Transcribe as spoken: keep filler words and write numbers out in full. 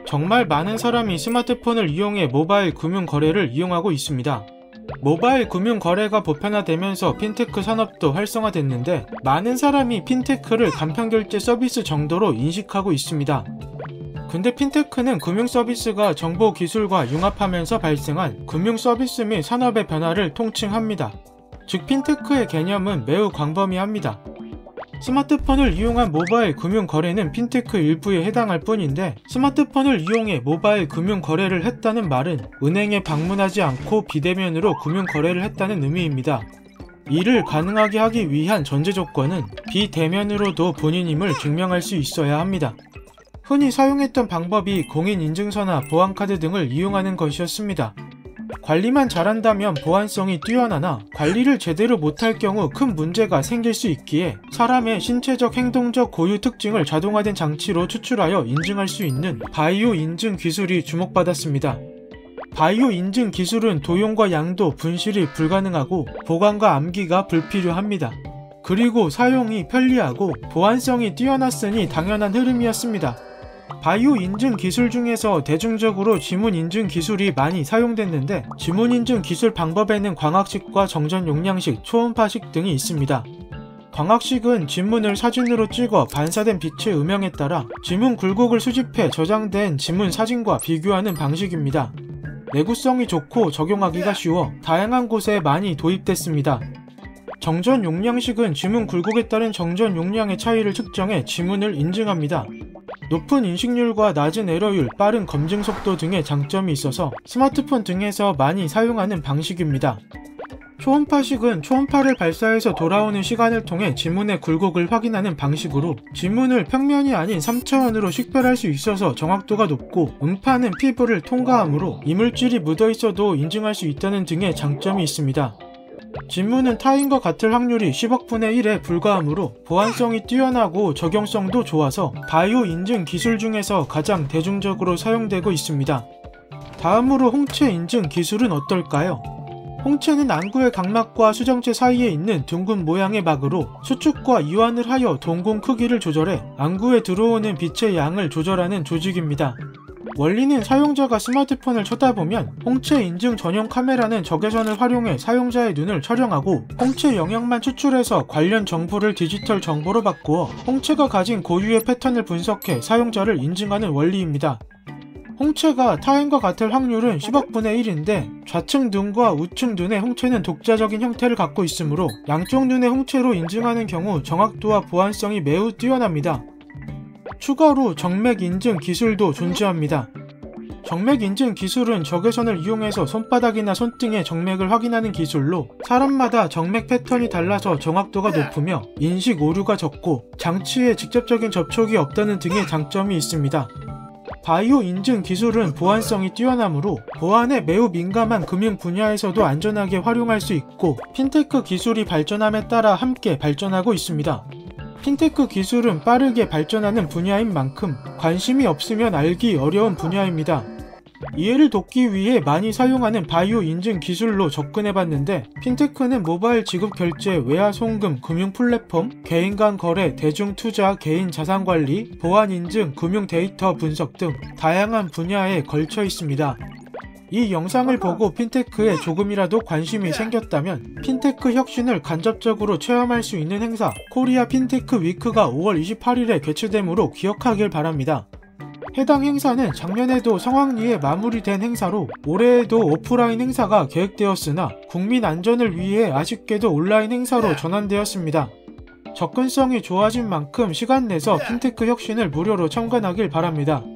정말 많은 사람이 스마트폰을 이용해 모바일 금융 거래를 이용하고 있습니다. 모바일 금융 거래가 보편화되면서 핀테크 산업도 활성화됐는데 많은 사람이 핀테크를 간편결제 서비스 정도로 인식하고 있습니다. 근데 핀테크는 금융 서비스가 정보 기술과 융합하면서 발생한 금융 서비스 및 산업의 변화를 통칭합니다. 즉 핀테크의 개념은 매우 광범위합니다. 스마트폰을 이용한 모바일 금융 거래는 핀테크 일부에 해당할 뿐인데 스마트폰을 이용해 모바일 금융 거래를 했다는 말은 은행에 방문하지 않고 비대면으로 금융 거래를 했다는 의미입니다. 이를 가능하게 하기 위한 전제 조건은 비대면으로도 본인임을 증명할 수 있어야 합니다. 흔히 사용했던 방법이 공인인증서나 보안카드 등을 이용하는 것이었습니다. 관리만 잘한다면 보안성이 뛰어나나 관리를 제대로 못할 경우 큰 문제가 생길 수 있기에 사람의 신체적 행동적 고유 특징을 자동화된 장치로 추출하여 인증할 수 있는 바이오 인증 기술이 주목받았습니다. 바이오 인증 기술은 도용과 양도, 분실이 불가능하고 보관과 암기가 불필요합니다. 그리고 사용이 편리하고 보안성이 뛰어났으니 당연한 흐름이었습니다. 바이오 인증 기술 중에서 대중적으로 지문 인증 기술이 많이 사용됐는데 지문 인증 기술 방법에는 광학식과 정전 용량식, 초음파식 등이 있습니다. 광학식은 지문을 사진으로 찍어 반사된 빛의 음영에 따라 지문 굴곡을 수집해 저장된 지문 사진과 비교하는 방식입니다. 내구성이 좋고 적용하기가 쉬워 다양한 곳에 많이 도입됐습니다. 정전 용량식은 지문 굴곡에 따른 정전 용량의 차이를 측정해 지문을 인증합니다. 높은 인식률과 낮은 에러율, 빠른 검증 속도 등의 장점이 있어서 스마트폰 등에서 많이 사용하는 방식입니다. 초음파식은 초음파를 발사해서 돌아오는 시간을 통해 지문의 굴곡을 확인하는 방식으로 지문을 평면이 아닌 삼 차원으로 식별할 수 있어서 정확도가 높고 음파는 피부를 통과하므로 이물질이 묻어있어도 인증할 수 있다는 등의 장점이 있습니다. 지문은 타인과 같을 확률이 십억분의 일에 불과하므로 보안성이 뛰어나고 적용성도 좋아서 바이오 인증 기술 중에서 가장 대중적으로 사용되고 있습니다. 다음으로 홍채 인증 기술은 어떨까요? 홍채는 안구의 각막과 수정체 사이에 있는 둥근 모양의 막으로 수축과 이완을 하여 동공 크기를 조절해 안구에 들어오는 빛의 양을 조절하는 조직입니다. 원리는 사용자가 스마트폰을 쳐다보면 홍채 인증 전용 카메라는 적외선을 활용해 사용자의 눈을 촬영하고 홍채 영역만 추출해서 관련 정보를 디지털 정보로 바꾸어 홍채가 가진 고유의 패턴을 분석해 사용자를 인증하는 원리입니다. 홍채가 타인과 같을 확률은 십억분의 일인데 좌측 눈과 우측 눈의 홍채는 독자적인 형태를 갖고 있으므로 양쪽 눈의 홍채로 인증하는 경우 정확도와 보안성이 매우 뛰어납니다. 추가로 정맥 인증 기술도 존재합니다. 정맥 인증 기술은 적외선을 이용해서 손바닥이나 손등의 정맥을 확인하는 기술로 사람마다 정맥 패턴이 달라서 정확도가 높으며 인식 오류가 적고 장치에 직접적인 접촉이 없다는 등의 장점이 있습니다. 바이오 인증 기술은 보안성이 뛰어나므로 보안에 매우 민감한 금융 분야에서도 안전하게 활용할 수 있고 핀테크 기술이 발전함에 따라 함께 발전하고 있습니다. 핀테크 기술은 빠르게 발전하는 분야인 만큼 관심이 없으면 알기 어려운 분야입니다. 이해를 돕기 위해 많이 사용하는 바이오 인증 기술로 접근해봤는데 핀테크는 모바일 지급 결제, 외화 송금, 금융 플랫폼, 개인 간 거래, 대중 투자, 개인 자산 관리, 보안 인증, 금융 데이터 분석 등 다양한 분야에 걸쳐 있습니다. 이 영상을 보고 핀테크에 조금이라도 관심이 생겼다면 핀테크 혁신을 간접적으로 체험할 수 있는 행사 코리아 핀테크 위크가 오월 이십팔일에 개최되므로 기억하길 바랍니다. 해당 행사는 작년에도 성황리에 마무리된 행사로 올해에도 오프라인 행사가 계획되었으나 국민 안전을 위해 아쉽게도 온라인 행사로 전환되었습니다. 접근성이 좋아진 만큼 시간 내서 핀테크 혁신을 무료로 참관하길 바랍니다.